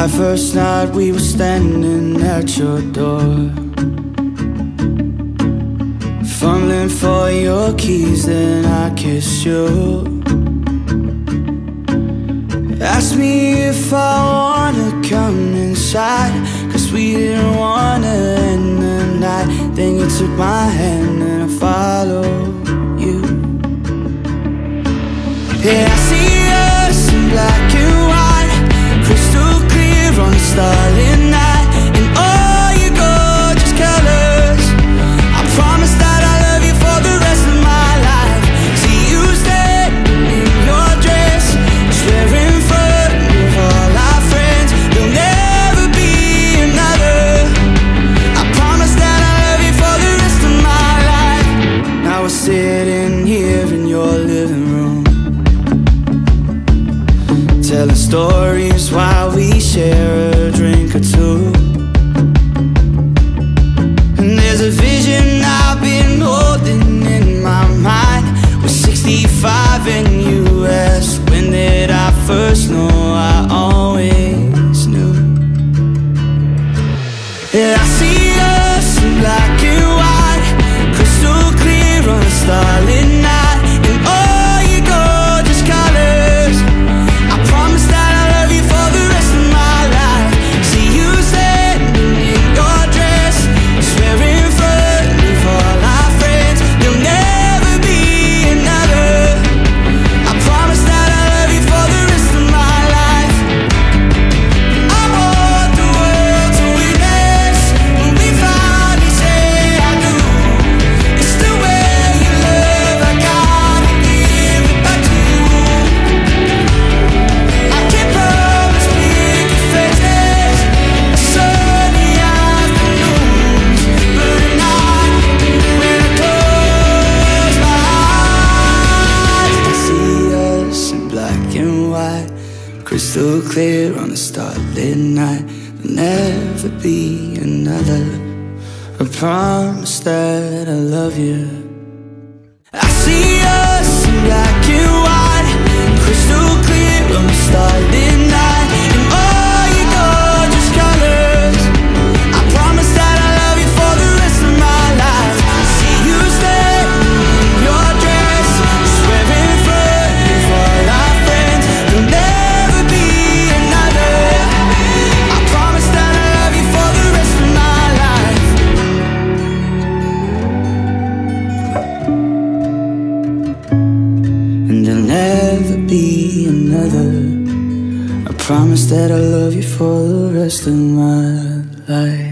That first night we were standing at your door, fumbling for your keys, then I kissed you. Asked me if I wanna come inside, 'cause we didn't wanna end the night. Then you took my hand and I followed you. Yeah, I see us in black and white, crystal clear on a starlit night, and all your gorgeous colors. I promise that I love you for the rest of my life. See you standing in your dress, swearing of all our friends, there'll never be another. I promise that I love you for the rest of my life. Now we're sitting here in your living room, telling stories while we share a drink or two. And there's a vision I've been holding in my mind. We're 65 and you asked, when did I first know? I always knew. Yeah, I see us in black and white, crystal clear on a starlit night, and all your gorgeous colors. I promise that I love you for the rest of my life. See you standing in your dress, swearing of all our friends, there'll never be another. I promise that I love you for the rest of my life. I want the world to witness when we finally say I do. It's the way you love, I gotta give it back to you. I can't promise big faces, sunny afternoons, but at night when I close my eyes, I see us in black and white, crystal clear on a starlit night. There'll never be another. I promise that I love you. I see us in black and white, crystal clear on a starlit night, and all your gorgeous colors. I promise that I love you for the rest of my life. See you standing in your dress, swearing of all our friends, there'll never be another. I promise that I love you for the rest of my life. And there'll never be another. I promise that I love you for the rest of my life.